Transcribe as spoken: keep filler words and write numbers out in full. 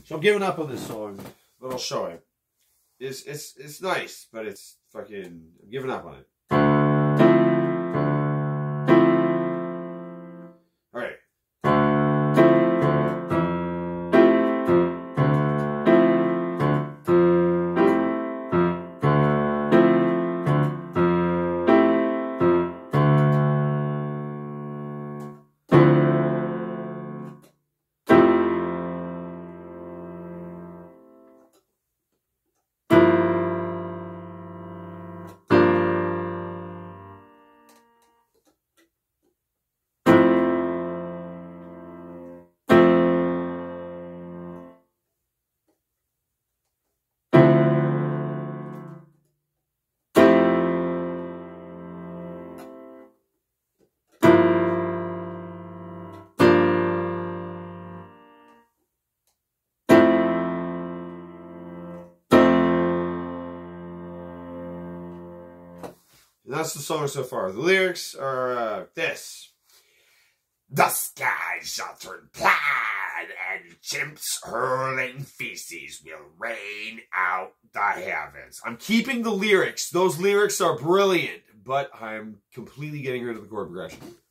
So I'm giving up on this song, but I'll show it. It's it's it's nice, but it's fucking. I'm giving up on it. All right. And that's the song so far. The lyrics are uh, this. The sky shall turn plaid, and chimps hurling feces will rain out the heavens. I'm keeping the lyrics. Those lyrics are brilliant, but I'm completely getting rid of the chord progression.